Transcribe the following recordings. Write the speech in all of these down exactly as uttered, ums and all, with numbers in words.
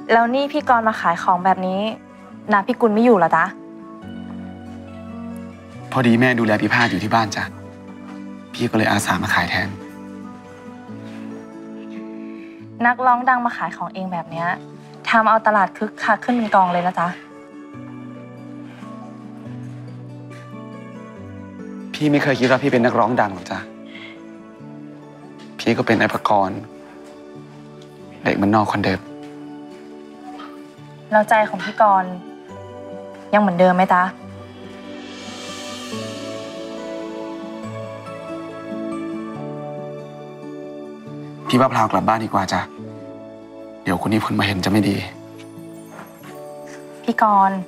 แล้วนี่พี่กรณ์มาขายของแบบนี้นาพี่กุลไม่อยู่เหรอจ๊ะพอดีแม่ดูแลพี่พาดอยู่ที่บ้านจ้ะพี่ก็เลยอาสามาขายแทนนักร้องดังมาขายของเองแบบนี้ทำเอาตลาดคึกคักขึ้นเป็นกองเลยนะจ๊ะพี่ไม่เคยคิดว่าพี่เป็นนักร้องดังหรอกจ้ะพี่ก็เป็นนายประกรณ์เด็กมันนอกคนเดิมแล้วใจของพี่กรณ์ยังเหมือนเดิมไหมจ๊ะพี่ว่าพราวกลับบ้านดีกว่าจ้ะเดี๋ยวคุณนิพนธ์มาเห็นจะไม่ดีพี่กรณ์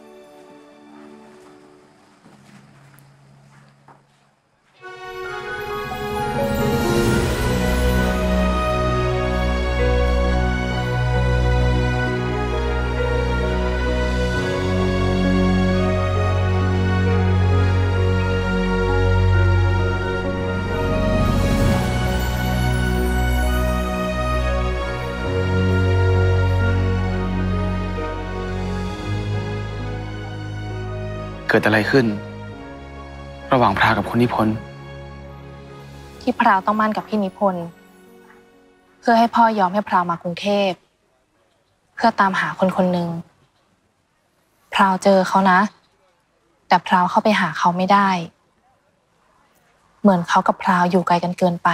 เกิดอะไรขึ้นระหว่างพราวกับคุณนิพนธ์ที่พราวต้องมั่นกับพี่นิพนธ์เพื่อให้พ่อยอมให้พราวมากรุงเทพเพื่อตามหาคนคนหนึ่งพราวเจอเขานะแต่พราวเข้าไปหาเขาไม่ได้เหมือนเขากับพราวอยู่ไกลกันเกินไป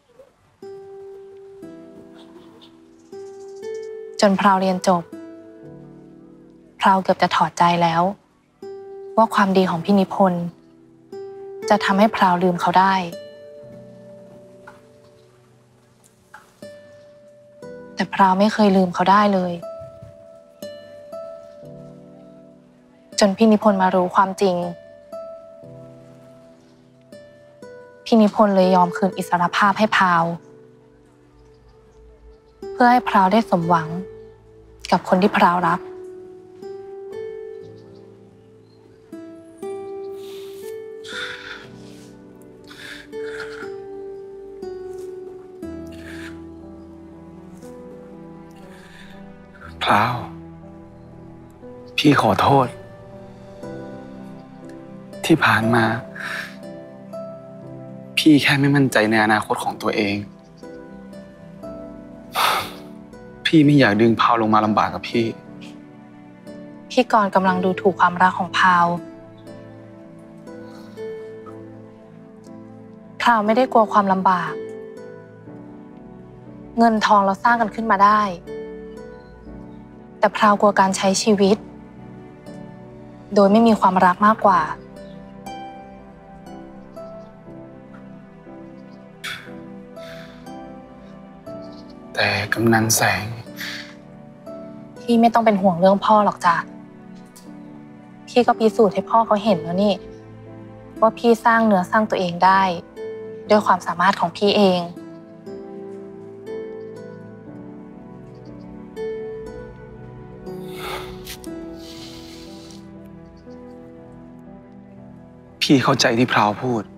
จนพราวเรียนจบพราวเกือบจะถอดใจแล้วว่าความดีของพี่นิพนธ์จะทำให้พราวลืมเขาได้แต่พราวไม่เคยลืมเขาได้เลยจนพี่นิพนธ์มารู้ความจริงพี่นิพนธ์เลยยอมคืนอิสรภาพให้พราวเพื่อให้พราวได้สมหวังกับคนที่พราวรักพราวพี่ขอโทษที่ผ่านมาพี่แค่ไม่มั่นใจในอนาคตของตัวเองพี่ไม่อยากดึงพราวลงมาลำบากกับพี่พี่กรณ์กำลังดูถูกความรักของพราวพราวไม่ได้กลัวความลำบากเงินทองเราสร้างกันขึ้นมาได้แต่พราวกลัวการใช้ชีวิตโดยไม่มีความรักมากกว่าแต่กำนันแสงพี่ไม่ต้องเป็นห่วงเรื่องพ่อหรอกจ้ะพี่ก็พิสูจน์ให้พ่อเขาเห็นแล้วนี่ว่าพี่สร้างเนื้อสร้างตัวเองได้ด้วยความสามารถของพี่เองพี่เข้าใจที่พราวพูด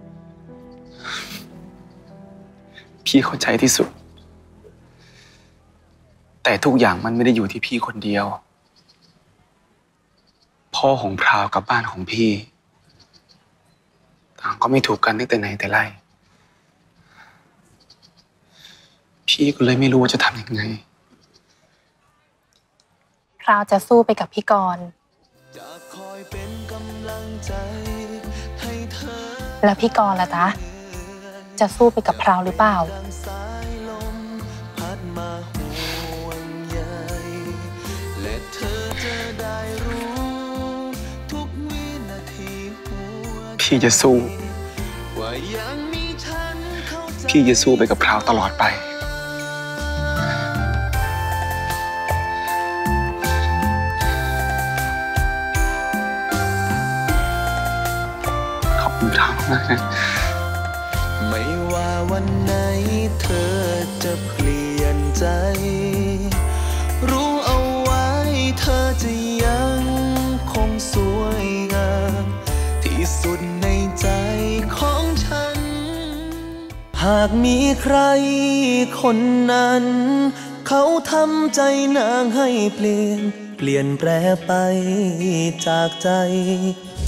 พี่เข้าใจที่สุดแต่ทุกอย่างมันไม่ได้อยู่ที่พี่คนเดียวพ่อของพราวกับบ้านของพี่ต่างก็ไม่ถูกกันตั้งแต่ไหนแต่ไรพี่ก็เลยไม่รู้ว่าจะทำยังไงพราวจะสู้ไปกับพี่กรณ์แล้วพี่กรณ์ล่ะจ๊ะจะสู้ไปกับพราวหรือเปล่าพี่จะสู้พี่จะสู้ไปกับพราวตลอดไปขอบคุณพราวมากนะไม่ว่าวันไหนเธอจะเปลี่ยนใจรู้เอาไว้เธอจะยังคงสวยงามที่สุดในใจของฉันหากมีใครคนนั้นเขาเขาทำใจนางให้เปลี่ยนเปลี่ยนแปรไปจากใจ